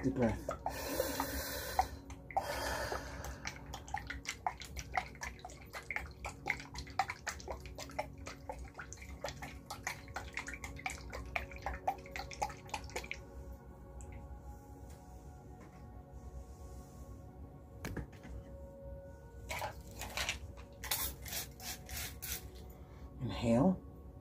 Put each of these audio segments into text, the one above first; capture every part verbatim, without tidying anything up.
Deep breath. Inhale.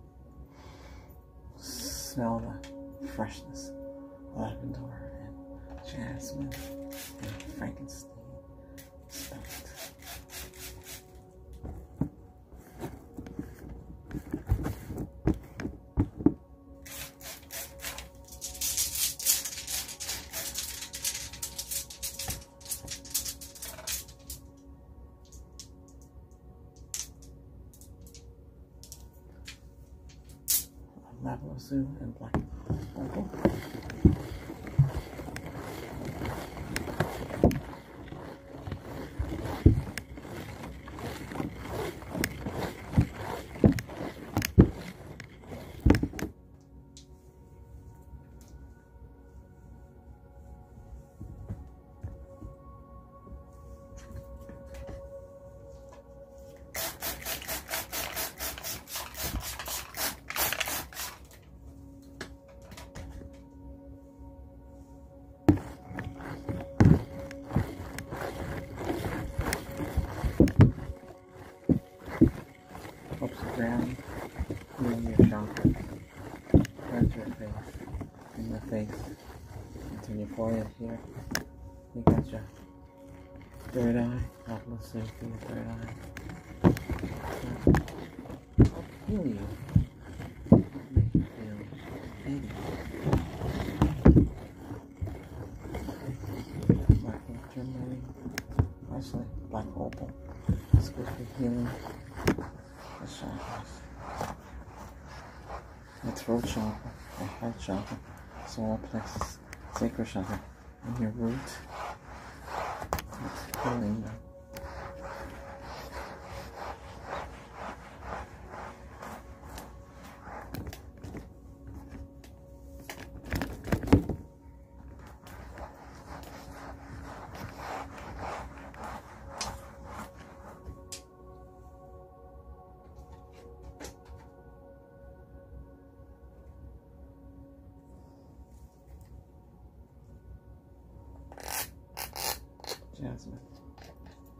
Smell the freshness of lavender and jasmine and frankincense. Smell it. Lavender and black opal. Helps the ground, healing your chakras, cleanse your face, in the face, into your forehead here. You got your third eye, God bless you for your third eye. Help heal you, help make you feel eighty. Black ultramarine, actually black opal, it's good for healing. The chakras. The throat chakra, the heart chakra, solar plexus, sacral chakra, and your root. It's healing them. Jasmine.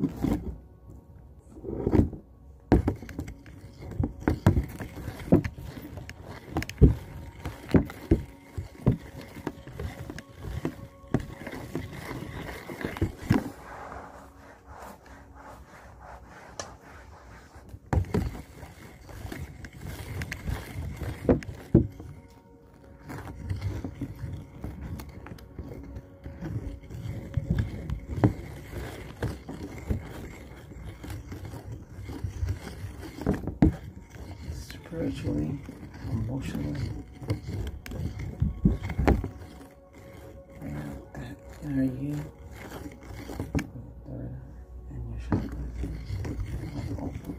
Spiritually, emotionally, bring out that inner you, third and your chakras, like open.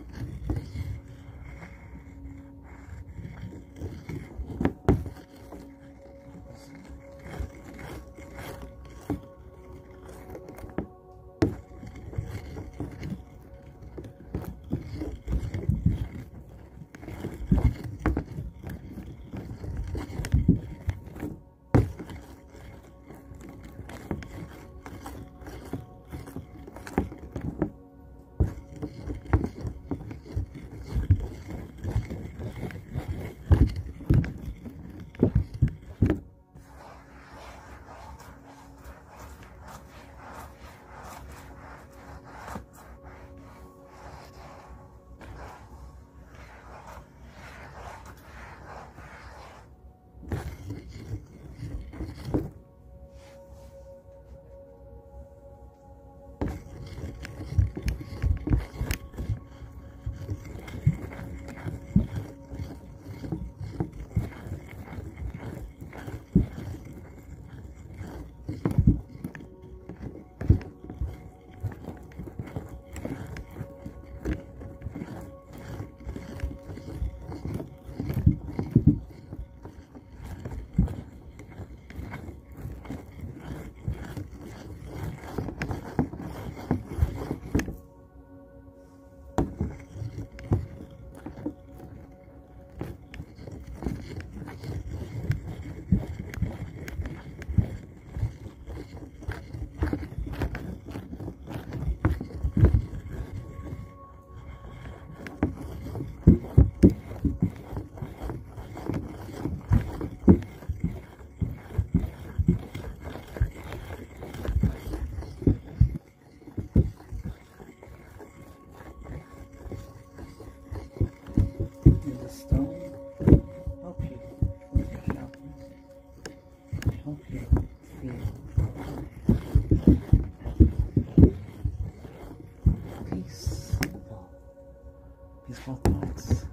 Peaceful thoughts.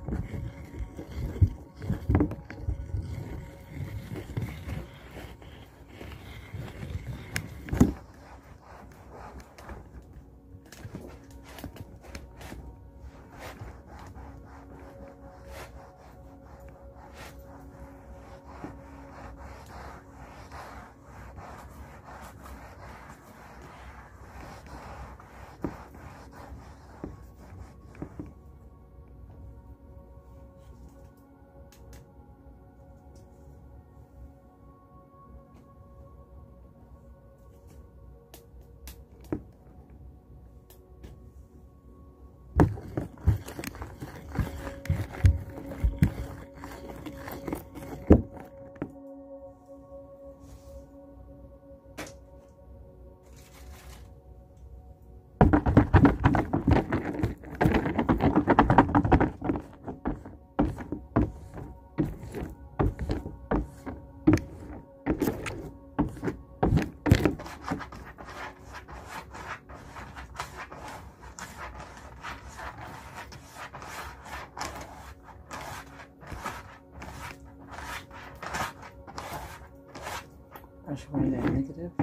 Brush away that negative.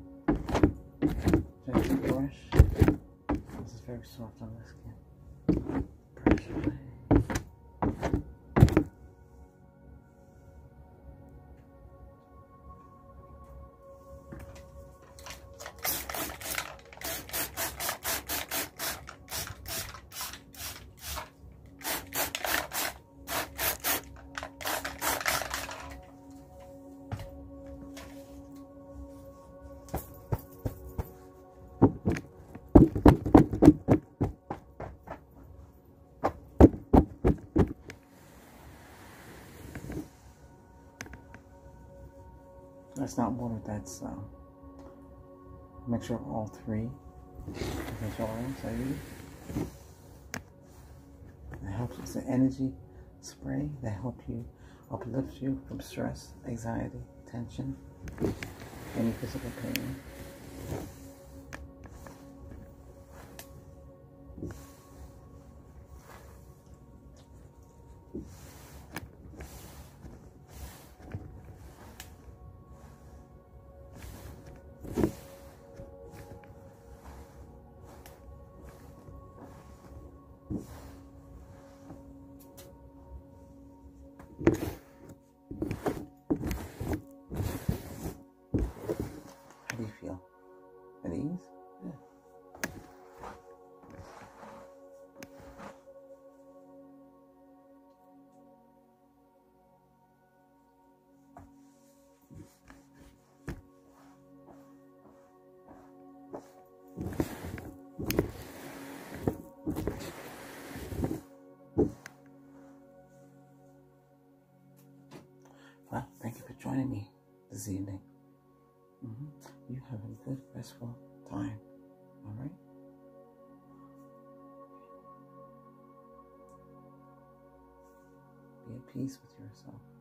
Just the brush. This is very soft on the skin. Brush away. That's not water, that's uh, a mixture of all three essential oils I use. It helps, it's an energy spray that helps you, uplift you from stress, anxiety, tension, any physical pain. How do you feel? At ease? Yeah. Well, thank you for joining me this evening. Mm-hmm. You have a good, restful time. All right? Be at peace with yourself.